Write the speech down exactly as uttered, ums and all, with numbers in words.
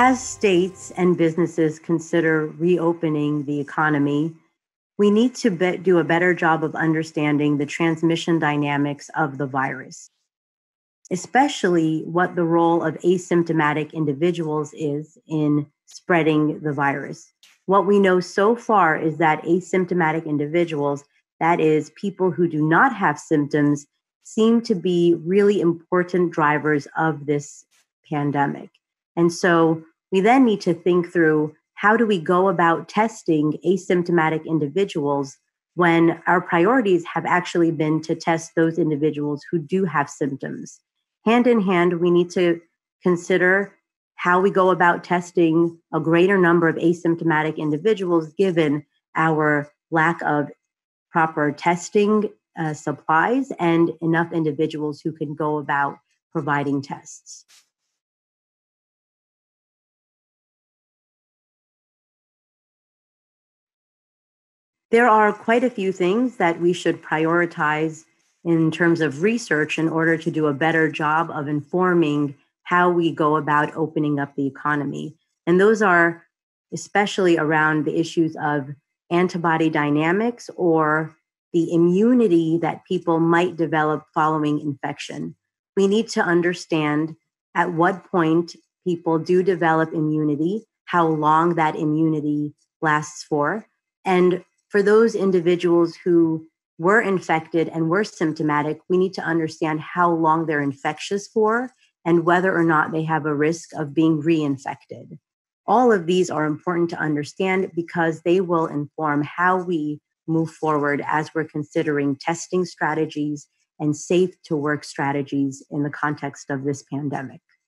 As states and businesses consider reopening the economy, we need to be- do a better job of understanding the transmission dynamics of the virus, especially what the role of asymptomatic individuals is in spreading the virus. What we know so far is that asymptomatic individuals, that is, people who do not have symptoms, seem to be really important drivers of this pandemic. And so we then need to think through, how do we go about testing asymptomatic individuals when our priorities have actually been to test those individuals who do have symptoms? Hand in hand, we need to consider how we go about testing a greater number of asymptomatic individuals given our lack of proper testing uh, supplies and enough individuals who can go about providing tests. There are quite a few things that we should prioritize in terms of research in order to do a better job of informing how we go about opening up the economy. And those are especially around the issues of antibody dynamics or the immunity that people might develop following infection. We need to understand at what point people do develop immunity, how long that immunity lasts for, and for those individuals who were infected and were symptomatic, we need to understand how long they're infectious for and whether or not they have a risk of being reinfected. All of these are important to understand because they will inform how we move forward as we're considering testing strategies and safe to work strategies in the context of this pandemic.